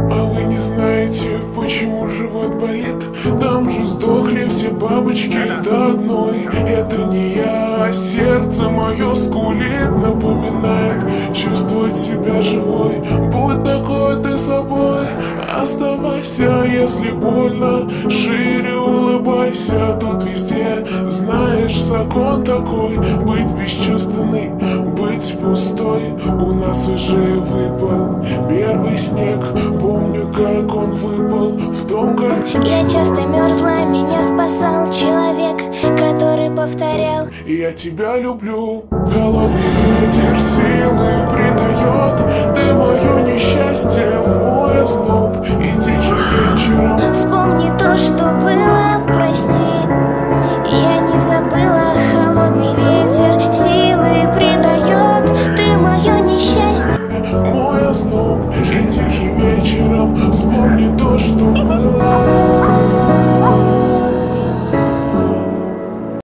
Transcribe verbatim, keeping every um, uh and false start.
А вы не знаете, почему живот болит? Там же сдохли все бабочки до одной. Это не я, а сердце мое скулит. Напоминает чувствовать себя живой. Будь такой ты собой, оставайся, если больно. Шире улыбайся, тут везде знаешь закон такой. Быть бесчувственной, быть пустой. У нас уже выпал первый снег. Помню, как он выпал в том году. Я часто мерзла, меня спасал человек, который повторял: я тебя люблю. Холодный ветер силы придает. Ты мое несчастье, мой озноб. И тихим вечером вспомни то, что